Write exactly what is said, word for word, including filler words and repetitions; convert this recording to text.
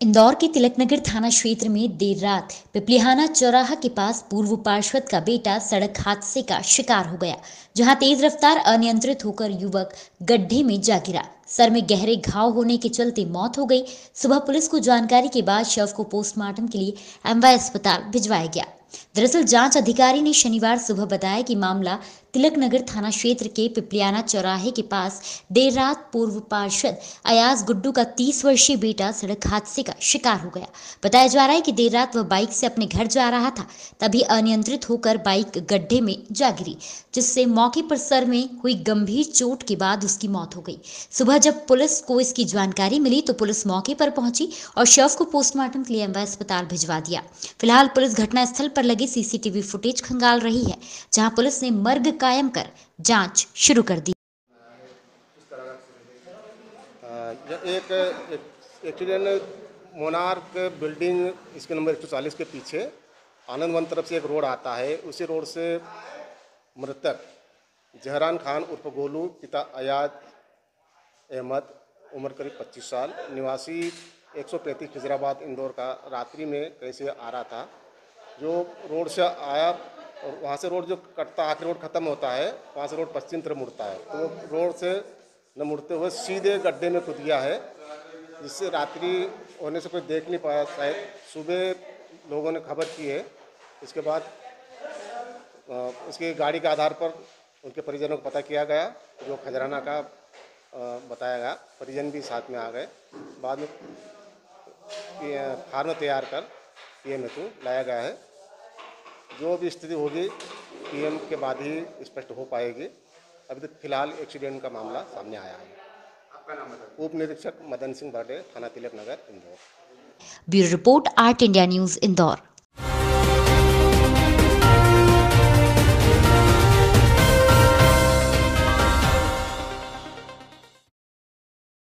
इंदौर के तिलकनगर थाना क्षेत्र में देर रात पिपलिहाना चौराहा के पास पूर्व पार्षद का बेटा सड़क हादसे का शिकार हो गया, जहां तेज रफ्तार अनियंत्रित होकर युवक गड्ढे में जा गिरा। सर में गहरे घाव होने के चलते मौत हो गई। सुबह पुलिस को जानकारी के बाद शव को पोस्टमार्टम के लिए एमवाय अस्पताल भिजवाया गया। दरअसल जांच अधिकारी ने शनिवार सुबह बताया कि मामला तिलकनगर थाना क्षेत्र के पिपलियाना चौराहे के पास देर रात पूर्व पार्षद अयाज गुड्डू का तीस वर्षीय बेटा सड़क हादसे का शिकार हो गया। बताया जा रहा है कि देर रात वह बाइक से अपने घर जा रहा था, तभी अनियंत्रित होकर बाइक गड्ढे में जा गिरी, जिससे मौके पर सर में हुई गंभीर चोट के बाद उसकी मौत हो गई। सुबह जब पुलिस को इसकी जानकारी मिली तो पुलिस मौके पर पहुंची और शव को पोस्टमार्टम के लिए एमवाय अस्पताल भिजवा दिया। फिलहाल पुलिस घटनास्थल पर लगे सीसीटीवी फुटेज खंगाल रही है, जहां पुलिस ने मर्ग कायम कर जांच शुरू कर दी। एक एक्सीडेंट मोनार्क बिल्डिंग इसके नंबर एक सौ चालीस के पीछे आनंदवन तरफ से एक रोड आता है। उसी रोड से मृतक जहरान खान उर्फ गोलू पिता अयाज अहमद उम्र करीब पच्चीस साल निवासी एक सौ पैंतीस खिजराबाद इंदौर का रात्रि में कैसे आ रहा था। जो रोड से आया और वहाँ से रोड जो कटता आखिरी रोड ख़त्म होता है, वहाँ से रोड पश्चिम तरफ मुड़ता है, तो रोड से न मुड़ते हुए सीधे गड्ढे में कूद गया है, जिससे रात्रि होने से कोई देख नहीं पाया। शायद सुबह लोगों ने खबर की है। इसके बाद उसकी गाड़ी के आधार पर उनके परिजनों को पता किया गया, जो खजराना का बताया गया। परिजन भी साथ में आ गए। बाद में फार्म तैयार कर पीएम हेतु लाया गया है। जो भी स्थिति होगी पीएम के बाद ही स्पष्ट हो पाएगी। अभी तक फिलहाल एक्सीडेंट का मामला सामने आया है। आपका नाम बताइए। उप निरीक्षक मदन सिंह बर्डे, थाना Tilaknagar, Indore. Bureau report, art India news, Indore.